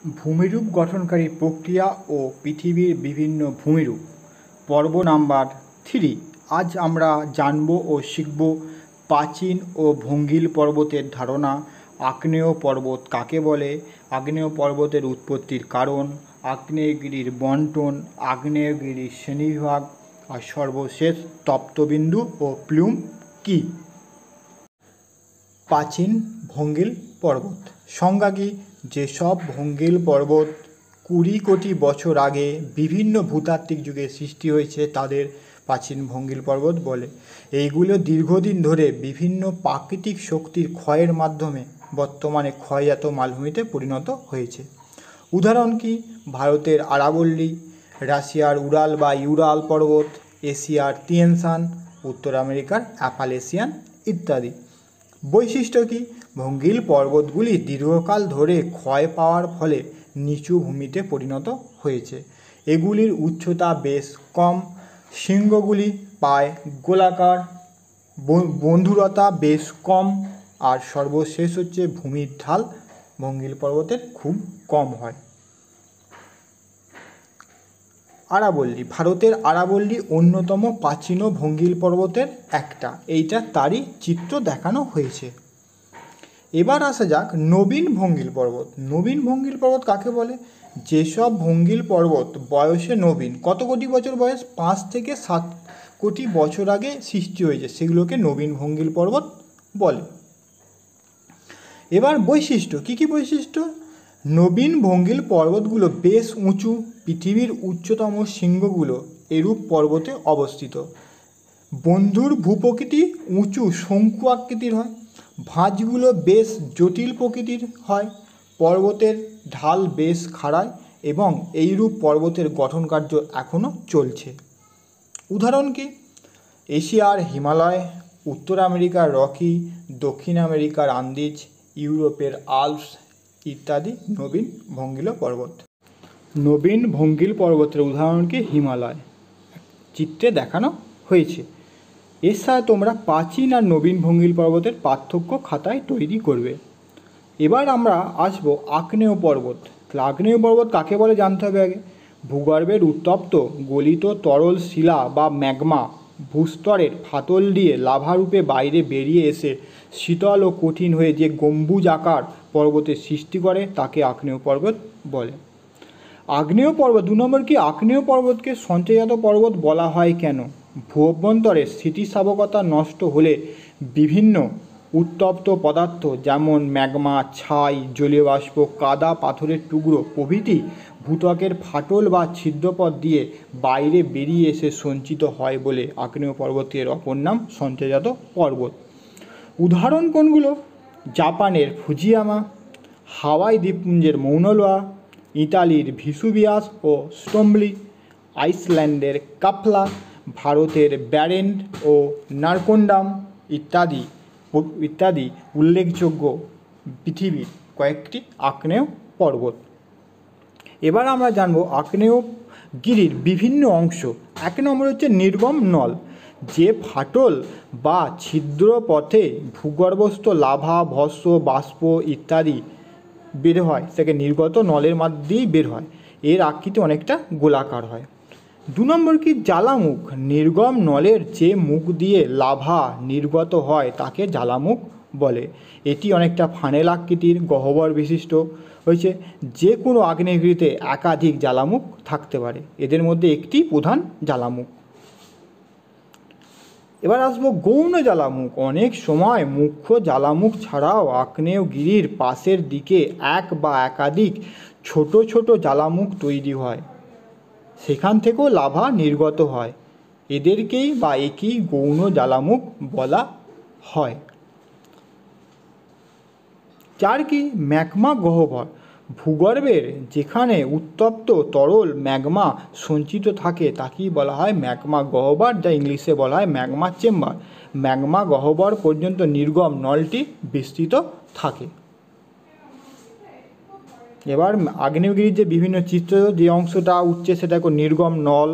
ভূমিরূপ গঠনকারী প্রক্রিয়া ও পৃথিবীর বিভিন্ন ভূমিরূপ। পর্ব নাম্বার 3। আজ আমরা জানব ও শিখব প্রাচীন ও ভঙ্গিল পর্বতের ধারণা, আগ্নেয় পর্বত কাকে বলে, আগ্নেয় পর্বতের উৎপত্তির কারণ, আগ্নেয়গিরির বণ্টন, আগ্নেয়গিরির শ্রেণীবিভাগ, আর সর্বশেষ তপ্তবিন্দু ও প্লুম কী। প্রাচীন ভঙ্গিল পর্বত সংজ্ঞা কী? যেসব ভঙ্গিল পর্বত 20 কোটি বছর আগে বিভিন্ন ভূতাত্ত্বিক যুগে সৃষ্টি হয়েছে তাদের প্রাচীন ভঙ্গিল পর্বত বলে। এইগুলো দীর্ঘদিন ধরে বিভিন্ন প্রাকৃতিক শক্তির ক্ষয়ের মাধ্যমে বর্তমানে ক্ষয়জাত মালভূমিতে পরিণত হয়েছে। উদাহরণ কি? ভারতের আরাবল্লী, রাশিয়ার উরাল বা ইউরাল পর্বত, এশিয়ার তিয়েন শান, উত্তর আমেরিকার অ্যাপালেসিয়ান ইত্যাদি। বৈশিষ্ট্য কী? ভঙ্গিল পর্বতগুলি দীর্ঘকাল ধরে ক্ষয় পাওয়ার ফলে নিচু ভূমিতে পরিণত হয়েছে। এগুলির উচ্চতা বেশ কম, শৃঙ্গগুলি প্রায় গোলাকার, বন্ধুরতা বেশ কম, আর সর্বশেষ হচ্ছে ভূমির ঢাল ভঙ্গিল পর্বতের খুব কম হয়। আরাবল্লী, ভারতের আরাবল্লী অন্যতম প্রাচীন ভঙ্গিল পর্বতের একটা, এইটা তারই চিত্র দেখানো হয়েছে। এবার আসা যাক নবীন ভঙ্গিল পর্বত। নবীন ভঙ্গিল পর্বত কাকে বলে? যেসব ভঙ্গিল পর্বত বয়সে নবীন, কত কোটি বছর বয়স? 5 থেকে 7 কোটি বছর আগে সৃষ্টি হয়েছে, সেগুলোকে নবীন ভঙ্গিল পর্বত বলে। এবার বৈশিষ্ট্য, কী কী বৈশিষ্ট্য? নবীন ভঙ্গিল পর্বতগুলো বেশ উঁচু, পৃথিবীর উচ্চতম শৃঙ্গগুলো এরূপ পর্বতে অবস্থিত। বন্ধুর ভূপ্রকৃতি উঁচু শঙ্কু আকৃতির হয়, ভাঁজগুলো বেশ জটিল প্রকৃতির হয়, পর্বতের ঢাল বেশ খাড়ায় এবং এইরূপ পর্বতের গঠন কার্য এখনও চলছে। উদাহরণ কি? এশিয়ার হিমালয়, উত্তর আমেরিকার রকি, দক্ষিণ আমেরিকার আন্দিজ, ইউরোপের আল্পস ইত্যাদি নবীন ভঙ্গিল পর্বত। নবীন ভঙ্গিল পর্বতের উদাহরণ কি? হিমালয় চিত্রে দেখানো হয়েছে। এর সাথে তোমরা প্রাচীন আর নবীন ভঙ্গিল পর্বতের পার্থক্য খাতায় তৈরি করবে। এবার আমরা আসব আগ্নেয় পর্বত। আগ্নেয় পর্বত কাকে বলে জানতে হবে আগে। ভূগর্ভের উত্তপ্ত গলিত তরল শিলা বা ম্যাগমা ভূস্তরের ফাটল দিয়ে লাভারূপে বাইরে বেরিয়ে এসে শীতল ও কঠিন হয়ে যে গম্বুজ আকার পর্বতের সৃষ্টি করে তাকে আগ্নেয় পর্বত বলে। আগ্নেয় পর্বত 2 নম্বর কি? আগ্নেয় পর্বতকে সঞ্চয়জাত পর্বত বলা হয় কেন? ভূ অভ্যন্তরে স্থিতিস্থাপকতা নষ্ট হলে বিভিন্ন উত্তপ্ত পদার্থ যেমন ম্যাগমা, ছাই, জলীয় বাষ্প, কাদা, পাথরের টুকরো প্রভৃতি ভূত্বকের ফাটল বা ছিদ্রপথ দিয়ে বাইরে বেরিয়ে এসে সঞ্চিত হয় বলে আগ্নেয় পর্বতের অপর নাম সঞ্চয়জাত পর্বত। উদাহরণ কোনগুলো? জাপানের ফুজিয়ামা, হাওয়াই দ্বীপপুঞ্জের মৌনা লোয়া, ইতালির ভিসুভিয়াস ও স্টোম্বলি, আইসল্যান্ডের কাফলা, ভারতের ব্যারেন্ট ও নারকোন্ডাম ইত্যাদি ইত্যাদি উল্লেখযোগ্য পৃথিবীর কয়েকটি আগ্নেয় পর্বত। এবার আমরা জানব আগ্নেয়গিরির বিভিন্ন অংশ। 1 নম্বর হচ্ছে নির্গম নল। যে ফাটল বা ছিদ্র পথে ভূগর্ভস্থ লাভা, ভস্ম, বাষ্প ইত্যাদি বের হয় সেটাকে নির্গত নলের মধ্যে দিয়েই বের হয়। এর আকৃতি অনেকটা গোলাকার হয়। 2 নম্বর কি? জ্বালামুখ। নির্গম নলের যে মুখ দিয়ে লাভা নির্গত হয় তাকে জ্বালামুখ বলে। এটি অনেকটা ফানেল আকৃতির গহ্বর বিশিষ্ট হয়েছে। যে কোনো আগ্নেয়গিরিতে একাধিক জ্বালামুখ থাকতে পারে, এদের মধ্যে একটি প্রধান জ্বালামুখ। এবার আসবো গৌণ জ্বালামুখ। অনেক সময় মুখ্য জ্বালামুখ ছাড়াও আগ্নেয়গিরির পাশের দিকে এক বা একাধিক ছোট ছোট জ্বালামুখ তৈরি হয়, সেখান থেকেও লাভা নির্গত হয়। এদেরকেই বা একই গৌণ জ্বালামুখ বলা হয়। 4 কি? ম্যাগমা গহ্বর। ভূগর্ভের যেখানে উত্তপ্ত তরল ম্যাগমা সঞ্চিত থাকে তাকেই বলা হয় ম্যাগমা গহ্বর, যা ইংলিশে বলা হয় ম্যাগমা চেম্বার। ম্যাগমা গহ্বর পর্যন্ত নির্গম নলটি বিস্তৃত থাকে। এবার আগ্নেয়গিরির যে বিভিন্ন চিত্র, যে অংশটা উঠছে সেটা নির্গম নল,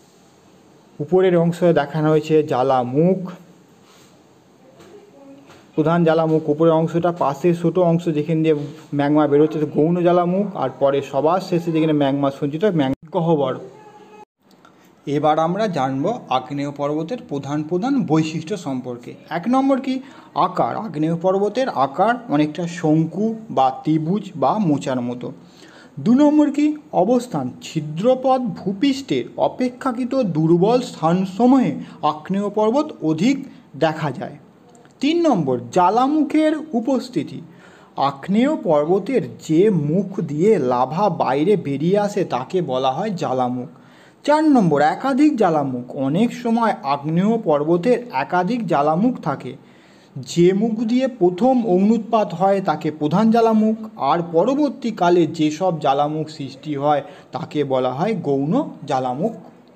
উপরের অংশে দেখানো হয়েছে জ্বালামুখ, প্রধান জ্বালামুখ, উপরের অংশটা পাশের ছোটো অংশ যেখান দিয়ে ম্যাগমা বেরোচ্ছে গৌণ জ্বালামুখ, আর পরে সবার শেষে যেখানে ম্যাগমা সঞ্চিত গহ্বর। এবার আমরা জানব আগ্নেয় পর্বতের প্রধান প্রধান বৈশিষ্ট্য সম্পর্কে। 1 নম্বর কি? আকার। আগ্নেয় পর্বতের আকার অনেকটা শঙ্কু বা ত্রিভুজ বা মোচার মতো। 2 নম্বর কি? অবস্থান। ছিদ্রপথ ভূপৃষ্ঠের অপেক্ষাকৃত দুর্বল স্থানসমূহে আগ্নেয় পর্বত অধিক দেখা যায়। 3 নম্বর জ্বালামুখের উপস্থিতি। আগ্নেয় পর্বতের যে মুখ দিয়ে লাভা বাইরে বেরিয়ে আসে তাকে বলা হয় জ্বালামুখ। 4 নম্বর একাধিক জ্বালামুখ। অনেক সময় আগ্নেয় পর্বতের একাধিক জ্বালামুখ থাকে। যে মুখ দিয়ে প্রথম অগ্ন্যুৎপাত হয় তাকে প্রধান জ্বালামুখ, আর পরবর্তীকালে যেসব জ্বালামুখ সৃষ্টি হয় তাকে বলা হয় গৌণ জ্বালামুখ।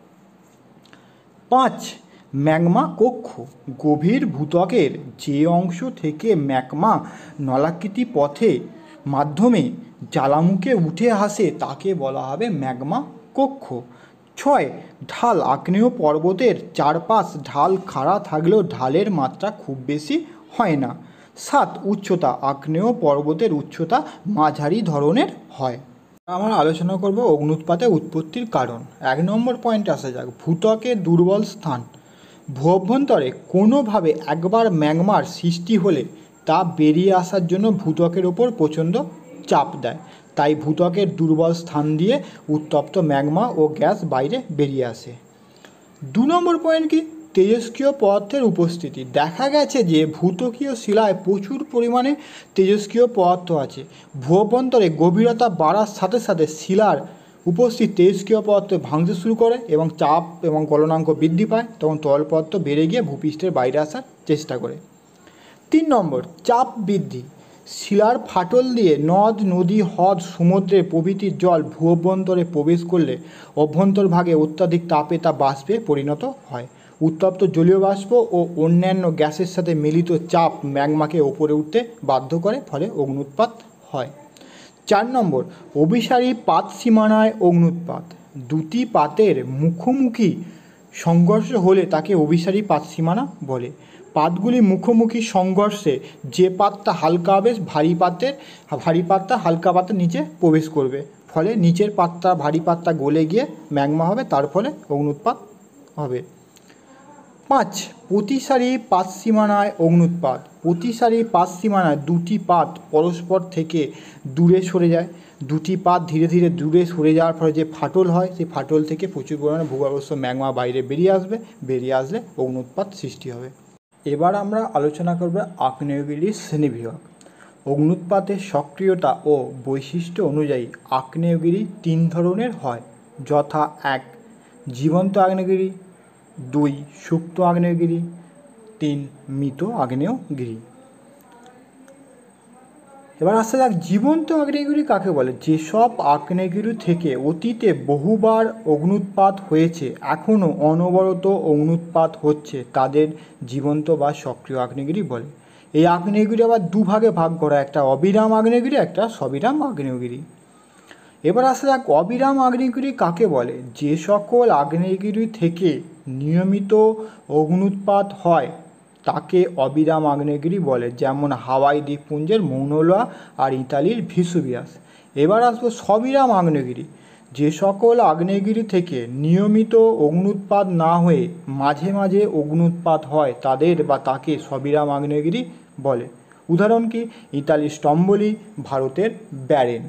5 ম্যাগমা কক্ষ। গভীর ভূত্বকের যে অংশ থেকে ম্যাগমা নলাকৃতি পথে মাধ্যমে জ্বালামুখে উঠে আসে তাকে বলা হবে ম্যাগমা কক্ষ। 6 ঢাল। আগ্নেয় পর্বতের চারপাশ ঢাল খাড়া থাকলেও ঢালের মাত্রা খুব বেশি হয় না। 7 উচ্চতা। আগ্নেয় পর্বতের উচ্চতা মাঝারি ধরনের হয়। আমরা আলোচনা করব অগ্ন্যুৎপাতের উৎপত্তির কারণ। 1 নম্বর পয়েন্টে আসা যাক, ভূত্বকের দুর্বল স্থান। ভূঅভ্যন্তরে কোনোভাবে একবার ম্যাগমার সৃষ্টি হলে তা বেরিয়ে আসার জন্য ভূত্বকের ওপর প্রচণ্ড চাপ দেয়, তাই ভূত্বকের দুর্বল স্থান দিয়ে উত্তপ্ত ম্যাগমা ও গ্যাস বাইরে বেরিয়ে আসে। 2 নম্বর পয়েন্ট কি? তেজস্ক্রিয় পদার্থের উপস্থিতি। দেখা গেছে যে ভূত্বকীয় শিলায় প্রচুর পরিমাণে তেজস্ক্রিয় পদার্থ আছে। ভূঅভ্যন্তরে গভীরতা বাড়ার সাথে সাথে শিলার উপস্থিত তেজস্ক্রিয় পদার্থ ভাঙতে শুরু করে এবং চাপ এবং গলনাঙ্ক বৃদ্ধি পায়, তখন তরল পদার্থ বেড়ে গিয়ে ভূপৃষ্ঠের বাইরে আসার চেষ্টা করে। 3 নম্বর চাপ বৃদ্ধি। শিলার ফাটল দিয়ে নদ, নদী, হ্রদ, সমুদ্রের প্রভৃতির জল ভূঅভ্যন্তরে প্রবেশ করলে অভ্যন্তরভাগে অত্যাধিক তাপে তা বাষ্পে পরিণত হয়। উত্তপ্ত জলীয় বাষ্প ও অন্যান্য গ্যাসের সাথে মিলিত চাপ ম্যাগমাকে ওপরে উঠতে বাধ্য করে, ফলে অগ্ন্যুৎপাত হয়। 4 নম্বর অভিসারী পাত সীমানায় অগ্ন্যুৎপাত। দুটি পাতের মুখোমুখি সংঘর্ষ হলে তাকে অভিসারী পাত সীমানা বলে। পাতগুলি মুখোমুখি সংঘর্ষে যে পাতটা হালকা হবে ভারী পাতটা হালকা পাতের নিচে প্রবেশ করবে, ফলে নিচের পাতটা ভারী পাতটা গলে গিয়ে ম্যাগমা হবে, তার ফলে অগ্ন্যুৎপাত হবে। 5 প্রতিসারী পাত সীমানায় অগ্ন্যুৎপাত। প্রতিসারী পাত সীমানায় দুটি পাত পরস্পর থেকে দূরে সরে যায়। দুটি পাত ধীরে ধীরে দূরে সরে যাওয়ার ফলে যে ফাটল হয়, সেই ফাটল থেকে প্রচুর পরিমাণে ভূগর্ভস্থ ম্যাগমা বাইরে বেরিয়ে আসলে অগ্ন্যুৎপাত সৃষ্টি হবে। এবার আমরা আলোচনা করব আগ্নেয়গিরির শ্রেণীবিভাগ। অগ্ন্যুৎপাতের সক্রিয়তা ও বৈশিষ্ট্য অনুযায়ী আগ্নেয়গিরি 3 ধরনের হয়, যথা 1 জীবন্ত আগ্নেয়গিরি, 2 সুপ্ত আগ্নেয়গিরি, 3 মৃত আগ্নেয়গিরি। এবার আসা যাক জীবন্ত আগ্নেয়গিরি কাকে বলে। যেসব আগ্নেয়গিরি থেকে অতীতে বহুবার অগ্ন্যুৎপাত হয়েছে, এখনও অনবরত অগ্ন্যুৎপাত হচ্ছে, তাদের জীবন্ত বা সক্রিয় আগ্নেয়গিরি বলে। এই আগ্নেয়গিরি আবার 2 ভাগে ভাগ করা, একটা অবিরাম আগ্নেয়গিরি, একটা সবিরাম আগ্নেয়গিরি। এবার আসা যাক অবিরাম আগ্নেয়গিরি কাকে বলে। যে সকল আগ্নেয়গিরি থেকে নিয়মিত অগ্ন্যুৎপাত হয় তাকে অবিরাম আগ্নেয়গিরি বলে, যেমন হাওয়াই দ্বীপপুঞ্জের মৌনা লোয়া আর ইতালির ভেসুভিয়াস। এবার আসবো সবিরাম আগ্নেয়গিরি। যে সকল আগ্নেয়গিরি থেকে নিয়মিত অগ্ন্যুৎপাত না হয়ে মাঝে মাঝে অগ্ন্যুৎপাত হয় তাকে সবিরাম আগ্নেয়গিরি বলে। উদাহরণ কি? ইতালির স্তম্ভলি, ভারতের ব্যারেন।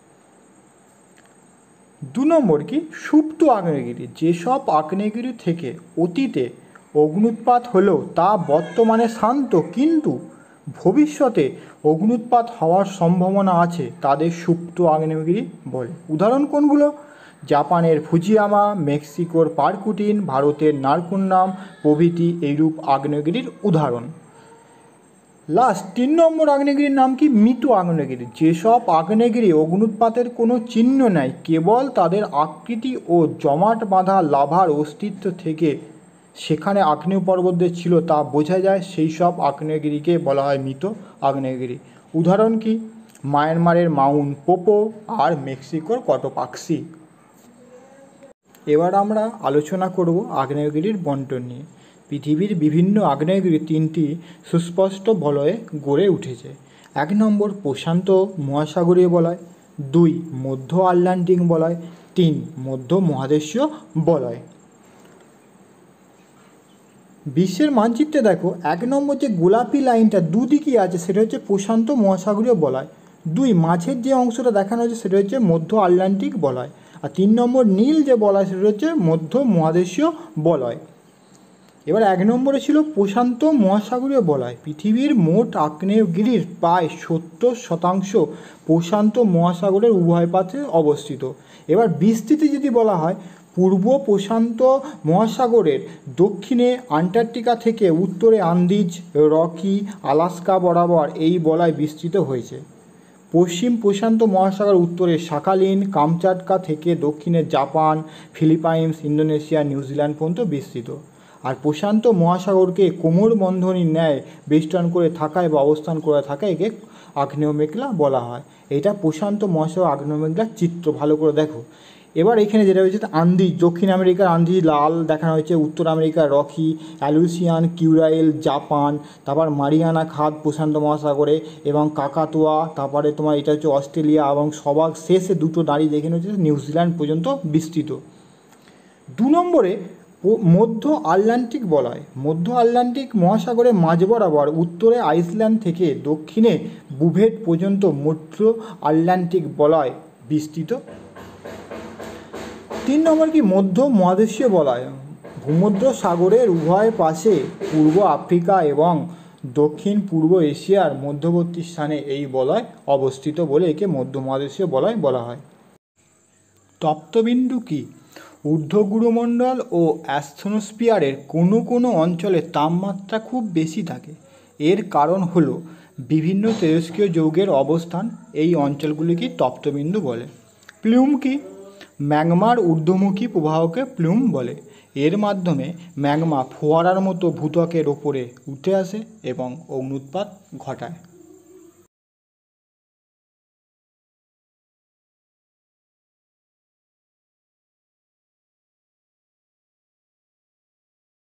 2 নম্বর কি? সুপ্ত আগ্নেয়গিরি। যেসব আগ্নেয়গিরি থেকে অতীতে অগ্ন্যুৎপাত হলেও তা বর্তমানে শান্ত কিন্তু ভবিষ্যতে অগ্ন্যুৎপাত হওয়ার সম্ভাবনা আছে, তাদের সুপ্ত আগ্নেয়গিরি বলে। উদাহরণ কোনগুলো? জাপানের ফুজিয়ামা, মেক্সিকোর পারকুটিন, ভারতের নারকুন্নাম প্রভৃতি এইরূপ আগ্নেয়গিরির উদাহরণ। লাস্ট 3 নম্বর আগ্নেয়গিরির নাম কি? মৃত আগ্নেয়গিরি। যেসব আগ্নেয়গিরি অগ্ন্যুৎপাতের কোনো চিহ্ন নেই, কেবল তাদের আকৃতি ও জমাট বাঁধা লাভার অস্তিত্ব থেকে সেখানে আগ্নেয় পর্বতদের ছিল তা বোঝা যায়, সেই সব আগ্নেয়গিরিকে বলা হয় মৃত আগ্নেয়গিরি। উদাহরণ কি? মায়ানমারের মাউন্ট পোপো আর মেক্সিকোর কটোপাক্সি। এবার আমরা আলোচনা করব আগ্নেয়গিরির বন্টন নিয়ে। পৃথিবীর বিভিন্ন আগ্নেয়গিরি 3টি সুস্পষ্ট বলয়ে গড়ে উঠেছে। 1 নম্বর প্রশান্ত মহাসাগরীয় বলয়, 2 মধ্য আটলান্টিক বলয়, 3 মধ্য মহাদেশীয় বলয়। বিশ্বের মানচিত্রে দেখো 1 নম্বর যে গোলাপি লাইনটা দুদিকে আছে সেটা হচ্ছে প্রশান্ত মহাসাগরীয় বলয়, 2 মাঝের যে অংশটা দেখানো হচ্ছে সেটা হচ্ছে মধ্য আটলান্টিক বলয়, আর 3 নম্বর নীল যে বলয় সেটা হচ্ছে মধ্য মহাদেশীয় বলয়। এবার 1 নম্বরে ছিল প্রশান্ত মহাসাগরীয় বলয়। পৃথিবীর মোট আগ্নেয়গিরির প্রায় 70% প্রশান্ত মহাসাগরের উভয় পাশে অবস্থিত। এবার বিস্তৃতি যদি বলা হয়, পূর্ব প্রশান্ত মহাসাগরের দক্ষিণে আন্টার্কটিকা থেকে উত্তরে আন্দিজ, রকি, আলাস্কা বরাবর এই বলয় বিস্তৃত হয়েছে। পশ্চিম প্রশান্ত মহাসাগর উত্তরে শাখালিন, কামচাটকা থেকে দক্ষিণে জাপান, ফিলিপাইন্স, ইন্দোনেশিয়া, নিউজিল্যান্ড পর্যন্ত বিস্তৃত। আর প্রশান্ত মহাসাগরকে কোমর বন্ধনীর ন্যায় বেষ্টন করে থাকায় বা অবস্থান করে থাকায় একে আগ্নেয় মেঘলা বলা হয়। এটা প্রশান্ত মহাসাগর আগ্নেয় মেঘলার চিত্র, ভালো করে দেখো। এবার এখানে যেটা হয়েছে আন্দিজ, দক্ষিণ আমেরিকার আন্দিজ লাল দেখানো হয়েছে, উত্তর আমেরিকার রকি, অ্যালুসিয়ান, কিউরাইল, জাপান, তারপর মারিয়ানা খাদ প্রশান্ত মহাসাগরে, এবং কাকাতুয়া, তারপরে তোমার এটা হচ্ছে অস্ট্রেলিয়া, এবং সবার শেষে দুটো দাঁড়িয়ে দেখানো হচ্ছে নিউজিল্যান্ড পর্যন্ত বিস্তৃত। 2 নম্বরে মধ্য আটলান্টিক বলয়। মধ্য আটলান্টিক মহাসাগরের মাঝ বরাবর উত্তরে আইসল্যান্ড থেকে দক্ষিণে বুভেট পর্যন্ত মধ্য আটলান্টিক বলয় বিস্তৃত। 3 নম্বর কি মধ্য মহাদেশীয় বলয়। ভূমধ্য সাগরের উভয় পাশে পূর্ব আফ্রিকা এবং দক্ষিণ পূর্ব এশিয়ার মধ্যবর্তী স্থানে এই বলয় অবস্থিত বলে একে মধ্য মহাদেশীয় বলয় বলা হয়। তপ্তবিন্দু কি? ঊর্ধ্বগুরুমণ্ডল ও অ্যাস্থনোস্ফিয়ারের কোনো কোনো অঞ্চলে তাপমাত্রা খুব বেশি থাকে। এর কারণ হলো বিভিন্ন তেজস্ক্রিয় যৌগের অবস্থান। এই অঞ্চলগুলিকে তপ্তবিন্দু বলে। প্লুম কি? ম্যাগমার ঊর্ধ্বমুখী প্রবাহকে প্লুম বলে। এর মাধ্যমে ম্যাগমা ফোয়ারার মতো ভূত্বকের ওপরে উঠে আসে এবং অগ্ন্যুৎপাত ঘটায়।